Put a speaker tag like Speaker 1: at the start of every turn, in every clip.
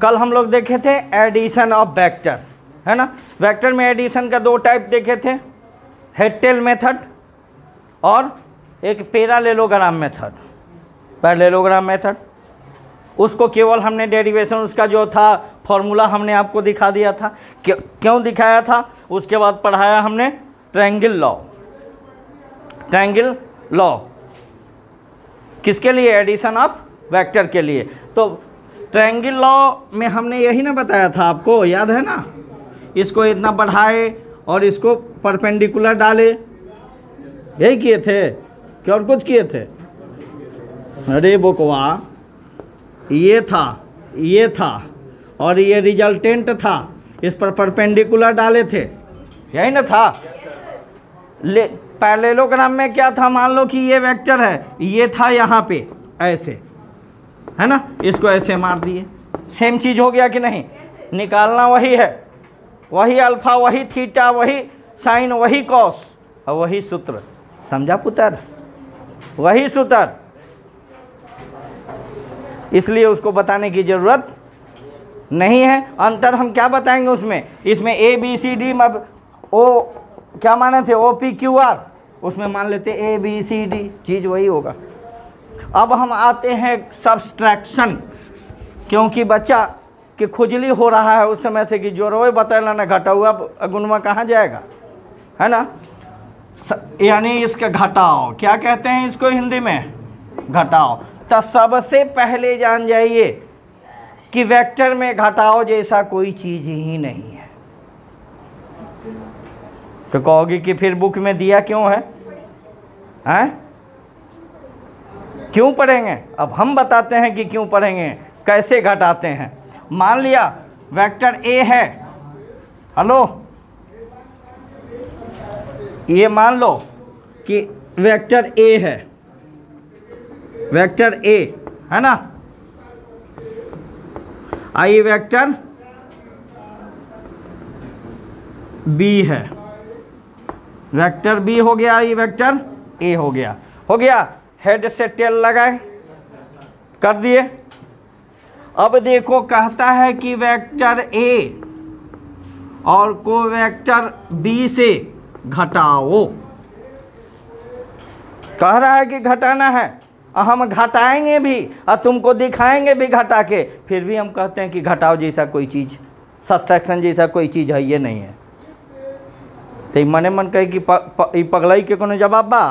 Speaker 1: कल हम लोग देखे थे एडिशन ऑफ वेक्टर, है ना। वेक्टर में एडिशन का दो टाइप देखे थे, हेड टेल मेथड और एक पैरेललोग्राम मेथड। पैरेललोग्राम मेथड उसको केवल हमने डेरिवेशन उसका जो था फॉर्मूला हमने आपको दिखा दिया था। क्यों दिखाया था? उसके बाद पढ़ाया हमने ट्रायंगल लॉ। ट्रायंगल लॉ किसके लिए? एडिशन ऑफ वेक्टर के लिए। तो ट्रायंगल लॉ में हमने यही ना बताया था आपको, याद है ना? इसको इतना बढ़ाए और इसको परपेंडिकुलर डाले, यही किए थे कि और कुछ किए थे? अरे बोकवा, ये था और ये रिजल्टेंट था, इस पर परपेंडिकुलर डाले थे, यही ना था। पैरेललोग्राम में क्या था? मान लो कि ये वेक्टर है, ये था यहाँ पे ऐसे, है ना, इसको ऐसे मार दिए, सेम चीज़ हो गया कि नहीं? निकालना वही है, वही अल्फा, वही थीटा, वही साइन, वही कॉस और वही सूत्र। समझा पुत्र? वही सूत्र, इसलिए उसको बताने की ज़रूरत नहीं है। अंतर हम क्या बताएंगे उसमें? इसमें ए बी सी डी, ओ क्या माने थे? ओ पी क्यू आर, उसमें मान लेते ए बी सी डी, चीज़ वही होगा। अब हम आते हैं सब्सट्रैक्शन, क्योंकि बच्चा कि खुजली हो रहा है उस समय से कि जोड़ोए बतैला ना घटाओ, अब गुणवा कहाँ जाएगा, है ना। यानी इसका घटाओ, क्या कहते हैं इसको हिंदी में? घटाओ। तो सबसे पहले जान जाइए कि वेक्टर में घटाओ जैसा कोई चीज़ ही नहीं है। तो कहोगी कि फिर बुक में दिया क्यों है? हैं? क्यों पढ़ेंगे? अब हम बताते हैं कि क्यों पढ़ेंगे, कैसे घटाते हैं। मान लिया वेक्टर ए है, हेलो, ये मान लो कि वेक्टर ए है, वेक्टर ए है ना। आइए वेक्टर बी है, वेक्टर बी हो गया, ये वेक्टर ए हो गया। हो गया, हेड से टेल लगाए, कर दिए। अब देखो कहता है कि वेक्टर ए और को वेक्टर बी से घटाओ, कह रहा है कि घटाना है। हम घटाएंगे भी और तुमको दिखाएंगे भी घटा के, फिर भी हम कहते हैं कि घटाओ जैसा कोई चीज़, सब्सट्रैक्शन जैसा कोई चीज़ है ये नहीं है। तो मने मन कहे कि पगलाई के कोनो जवाब बा?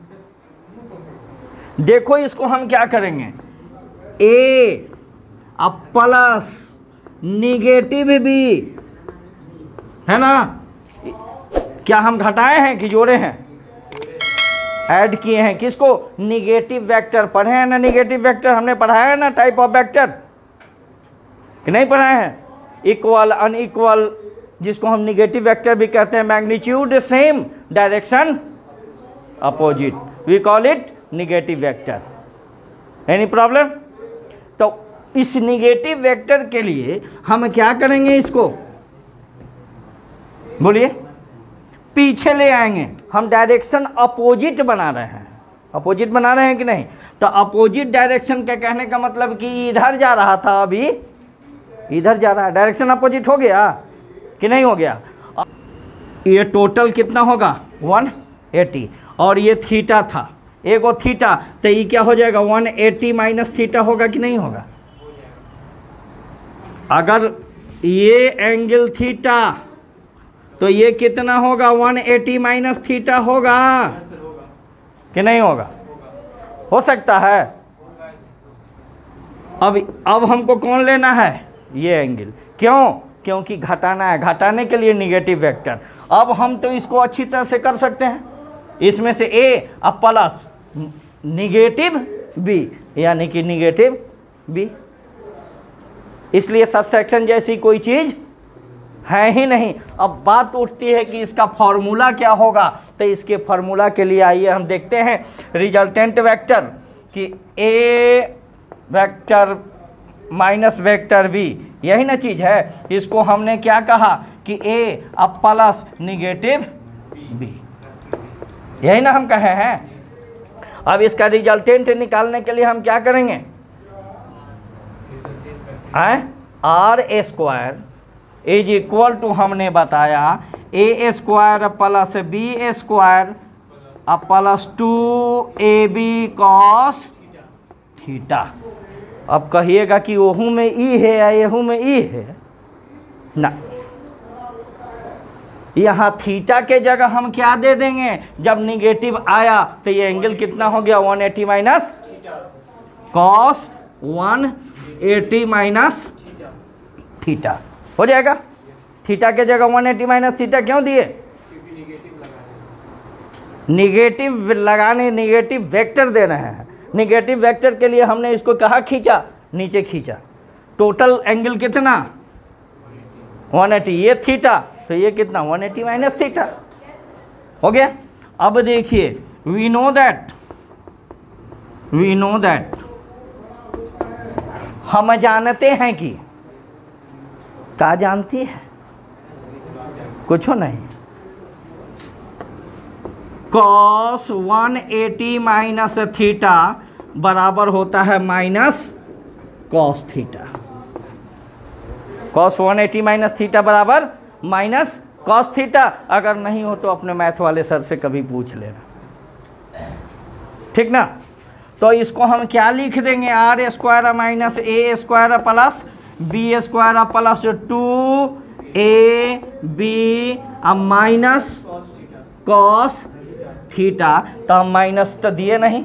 Speaker 1: देखो इसको हम क्या करेंगे, ए अब प्लस निगेटिव बी, है ना। क्या हम घटाए हैं कि जोड़े हैं? ऐड किए हैं। किसको? Negative vector. पढ़े हैं ना निगेटिव वेक्टर? हमने पढ़ाया है ना टाइप ऑफ वेक्टर, कि नहीं पढ़ाए हैं? इक्वल, अनइक्वल, जिसको हम निगेटिव वेक्टर भी कहते हैं। Magnitude same, direction opposite, we call it negative vector. Any problem? तो इस निगेटिव वेक्टर के लिए हम क्या करेंगे? इसको बोलिए, पीछे ले आएंगे। हम डायरेक्शन अपोजिट बना रहे हैं, अपोजिट बना रहे हैं कि नहीं? तो अपोजिट डायरेक्शन का कहने का मतलब कि इधर जा रहा था, अभी इधर जा रहा है, डायरेक्शन अपोजिट हो गया कि नहीं हो गया? ये टोटल कितना होगा? 180, और ये थीटा था, एगो थीटा, तो ये क्या हो जाएगा? 180 माइनस थीटा होगा कि नहीं होगा? अगर ये एंगल थीटा तो ये कितना होगा? 180 माइनस थीटा होगा कि नहीं होगा? हो सकता है। अब हमको कौन लेना है? ये एंगल। क्यों? क्योंकि घटाना है, घटाने के लिए निगेटिव वेक्टर। अब हम तो इसको अच्छी तरह से कर सकते हैं, इसमें से ए अब प्लस निगेटिव बी, यानी कि निगेटिव बी। इसलिए सब्सट्रैक्शन जैसी कोई चीज़ है ही नहीं। अब बात उठती है कि इसका फॉर्मूला क्या होगा। तो इसके फॉर्मूला के लिए आइए हम देखते हैं रिजल्टेंट वेक्टर कि A vector minus vector B, यही ना चीज़ है। इसको हमने क्या कहा कि ए अब प्लस निगेटिव बी, यही ना हम कहे हैं। अब इसका रिजल्टेंट निकालने के लिए हम क्या करेंगे? R square is equal to हमने बताया A square plus B square plus 2ab cos theta. अब कहिएगा कि ओहू में ई है या एहू में ई है ना, यहाँ थीटा के जगह हम क्या दे देंगे, जब निगेटिव आया तो ये एंगल कितना हो गया 180 माइनस कॉस 180 माइनस थीटा हो जाएगा। थीटा के जगह 180 माइनस थीटा क्यों दिए, निगेटिव लगाने, निगेटिव वेक्टर दे रहे हैं। निगेटिव वेक्टर के लिए हमने इसको कहाँ खींचा, नीचे खींचा। टोटल एंगल कितना 180, ये थीटा तो ये कितना 180 माइनस थीटा हो गया। अब देखिए वी नो दैट हम जानते हैं कि क्या जानती है, कुछ नहीं, कॉस 180 माइनस थीटा बराबर होता है minus cos theta. Cos 180 minus theta बराबर माइनस कॉस थीटा। अगर नहीं हो तो अपने मैथ वाले सर से कभी पूछ लेना, ठीक ना। तो इसको हम क्या लिख देंगे, R square minus A square plus B square plus 2ab minus cos theta. तो हम माइनस तो दिए नहीं,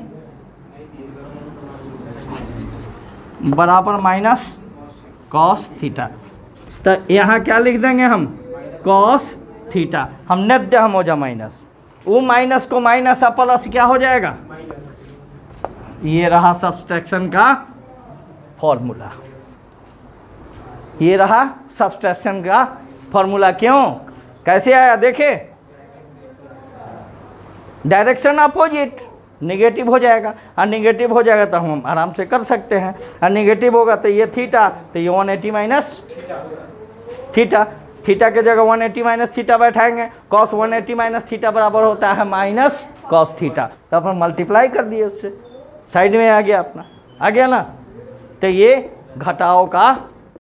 Speaker 1: बराबर माइनस कॉस थीटा। तो यहाँ क्या लिख देंगे हम, कॉस थीटा। हम नेट हम हो जा माइनस, वो माइनस को माइनस प्लस क्या हो जाएगा, ये रहा सब्सट्रैक्शन का फॉर्मूला, ये रहा सब्सट्रैक्शन का फॉर्मूला। क्यों, कैसे आया देखे, डायरेक्शन अपोजिट, निगेटिव हो जाएगा। और निगेटिव हो जाएगा तो हम आराम से कर सकते हैं। और निगेटिव होगा तो ये थीटा, तो ये 180 माइनस थीटा। थीटा के जगह 180 माइनस थीटा बैठाएंगे, कॉस 180 माइनस थीटा बराबर होता है माइनस कॉस थीटा। तो अपन मल्टीप्लाई कर दिए उससे, साइड में आ गया अपना, आ गया ना। तो ये घटाव का